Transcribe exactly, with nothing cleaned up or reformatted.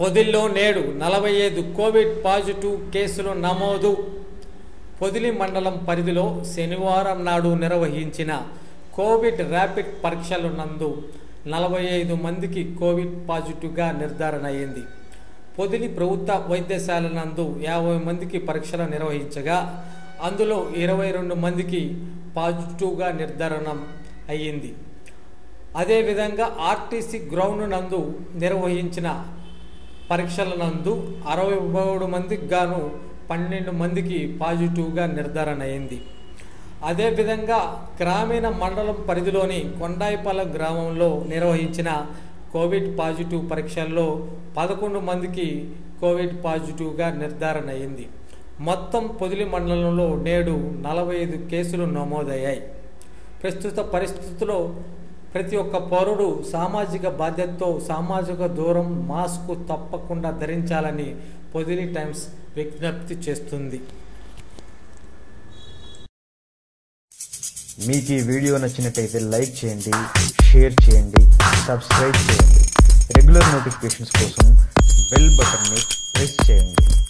పొదిల్లో నేడు నలభై ఐదు కోవిడ్ పాజిటివ్ కేసులు నమోదు. పొదిలి మండలం పరిధిలో శనివారం నాడు నిర్వహించిన కోవిడ్ ర్యాపిడ్ పరీక్షల నందు నలభై ఐదు మందికి కోవిడ్ పాజిటివ్గా నిర్ధారణ అయింది. పొదిలి ప్రభుత్వ వైద్యశాల నందు యాభై మందికి పరీక్షలు నిర్వహించగా అందులో ఇరవై రెండు మందికి పాజిటివ్గా నిర్ధారణ అయ్యింది. అదేవిధంగా ఆర్టీసీ గ్రౌండ్ నందు నిర్వహించిన పరీక్షల నందు అరవై మూడు మందికి గాను పన్నెండు మందికి పాజిటివ్గా నిర్ధారణ అయింది. అదేవిధంగా గ్రామీణ మండలం పరిధిలోని కొండాయిపాలెం గ్రామంలో నిర్వహించిన కోవిడ్ పాజిటివ్ పరీక్షల్లో పదకొండు మందికి కోవిడ్ పాజిటివ్గా నిర్ధారణ అయింది. మొత్తం పొదిలి మండలంలో నేడు నలభై ఐదు కేసులు నమోదయ్యాయి. ప్రస్తుత పరిస్థితుల్లో ప్రతి ఒక్క పౌరుడు సామాజిక బాధ్యతతో సామాజిక దూరం మాస్క్ తప్పకుండా ధరించాలని పొదిలి టైమ్స్ విజ్ఞప్తి చేస్తుంది. మీకు ఈ వీడియో నచ్చినట్టయితే లైక్ చేయండి, షేర్ చేయండి, సబ్స్క్రైబ్ చేయండి. రెగ్యులర్ నోటిఫికేషన్స్ కోసం బెల్ బటన్ని ప్రెస్ చేయండి.